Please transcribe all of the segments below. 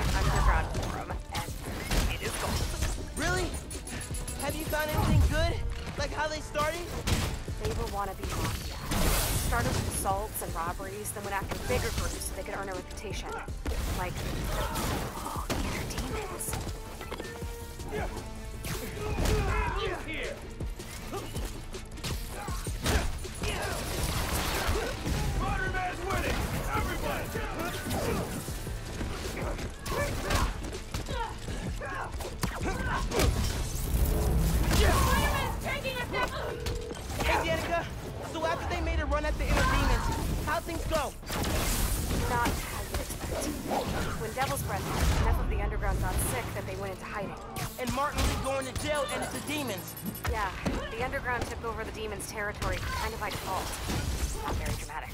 underground forum, and it is gold. Really? Have you found anything good? Like how they started? They were wannabe mafia. Started with assaults and robberies, then went after bigger groups so they could earn a reputation. Like, inner demons. Here. Spider-Man's winning! Everybody! Spider-Man's taking us down! Hey, Danica. So after they made a run at the inner demons, how'd things go? Not how you'd expect. When Devil's Breath hit, enough of the underground got sick that they went into hiding. And Martin Lee going to jail and it's the demons. Yeah, the underground took over the demons' territory kind of by default. Not very dramatic.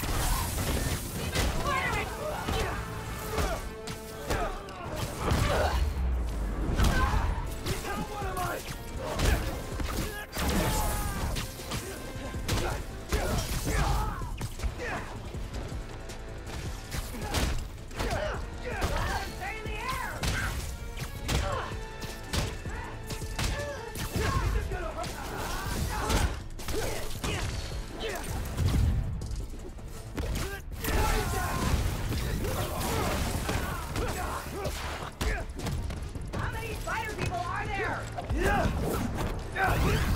How many spider people are there?